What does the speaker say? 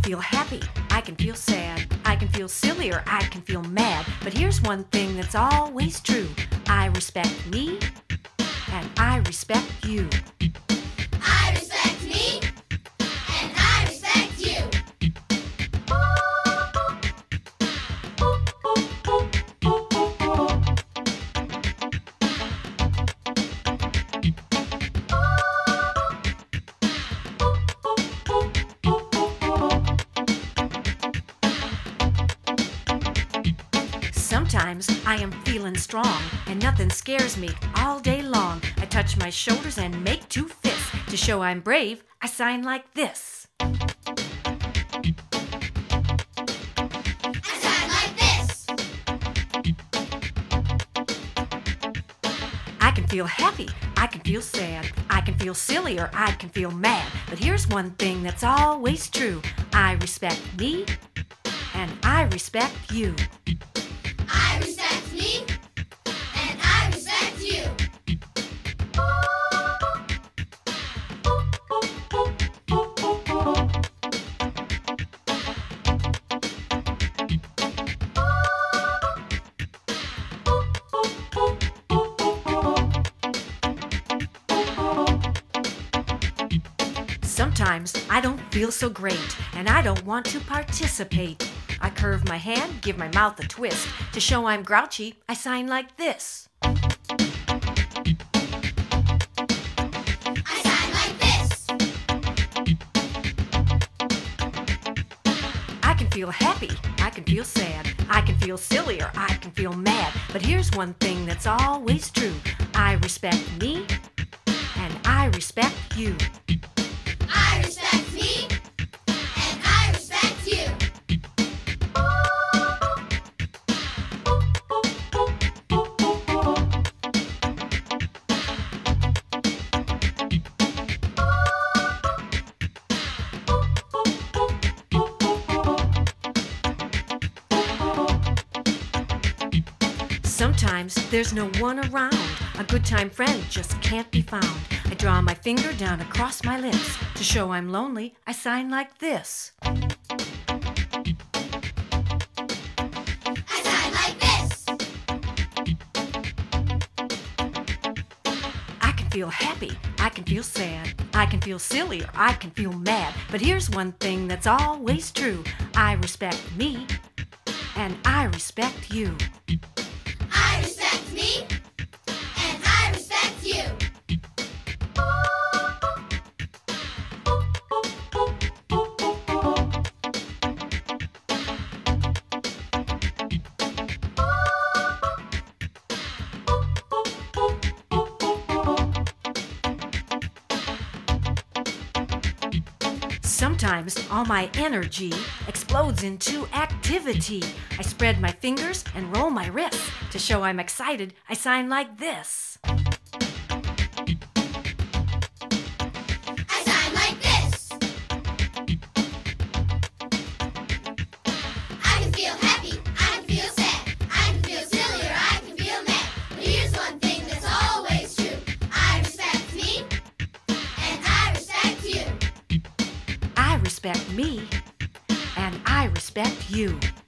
feel happy, I can feel sad, I can feel silly or I can feel mad. But here's one thing that's always true. I respect me and I respect you. I respect me and I respect you. Sometimes I am feeling strong and nothing scares me all day long. I touch my shoulders and make two fists. To show I'm brave, I sign like this. I sign like this. I can feel happy, I can feel sad, I can feel silly or I can feel mad. But here's one thing that's always true. I respect me and I respect you. I respect me and I respect you. Sometimes I don't feel so great and I don't want to participate. I curve my hand, give my mouth a twist. To show I'm grouchy, I sign like this. I sign like this. I can feel happy, I can feel sad, I can feel silly or I can feel mad. But here's one thing that's always true. I respect me and I respect you. I respect me and I respect you. Sometimes there's no one around. A good time friend just can't be found. I draw my finger down across my lips. To show I'm lonely, I sign like this. I sign like this. I can feel happy, I can feel sad, I can feel silly or I can feel mad. But here's one thing that's always true. I respect me and I respect you. I respect me and I respect you. Sometimes all my energy explodes into activity. I spread my fingers and roll my wrists. To show I'm excited, I sign like this. I sign like this. I can feel happy, I can feel sad, I can feel silly or I can feel mad. But here's one thing that's always true. I respect me and I respect you. I respect me and I respect you.